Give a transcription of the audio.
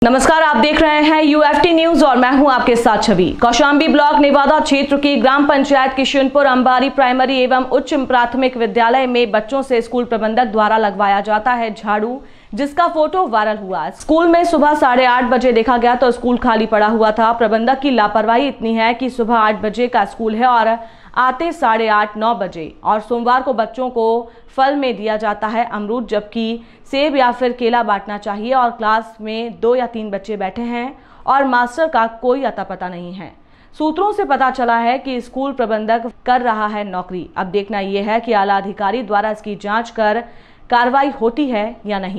नमस्कार, आप देख रहे हैं यूएफटी न्यूज और मैं हूं आपके साथ छवि। कौशाम्बी ब्लॉक नेवादा क्षेत्र की ग्राम पंचायत किशनपुर अंबारी प्राइमरी एवं उच्च प्राथमिक विद्यालय में बच्चों से स्कूल प्रबंधक द्वारा लगवाया जाता है झाड़ू, जिसका फोटो वायरल हुआ। स्कूल में सुबह 8:30 बजे देखा गया तो स्कूल खाली पड़ा हुआ था। प्रबंधक की लापरवाही इतनी है कि सुबह 8 बजे का स्कूल है और आते 8:30-9 बजे। और सोमवार को बच्चों को फल में दिया जाता है अमरूद, जबकि सेब या फिर केला बांटना चाहिए। और क्लास में 2 या 3 बच्चे बैठे हैं और मास्टर का कोई अता पता नहीं है। सूत्रों से पता चला है कि स्कूल प्रबंधक कर रहा है नौकरी। अब देखना यह है कि आला अधिकारी द्वारा इसकी जांच कर कार्रवाई होती है या नहीं।